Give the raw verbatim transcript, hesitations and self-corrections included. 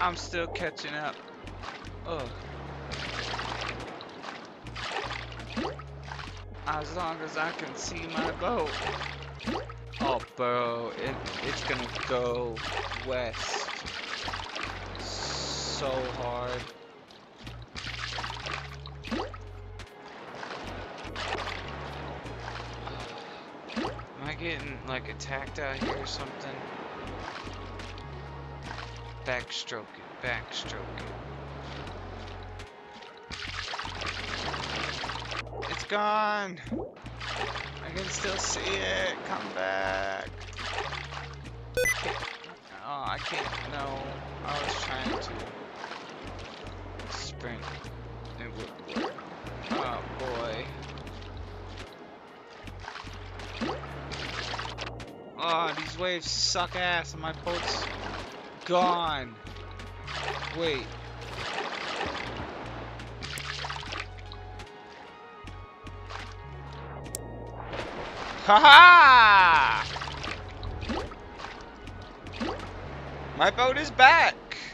I'm still catching up. Ugh. As long as I can see my boat. Oh, bro, it, it's gonna go west so hard. Am I getting like attacked out here or something? Backstroke it, backstroke it. It's gone! I can still see it! Come back! Oh, I can't. No, I was trying to sprint. It wouldn't work. Oh boy. Oh, these waves suck ass and my boat's gone. Wait. Haha! My boat is back!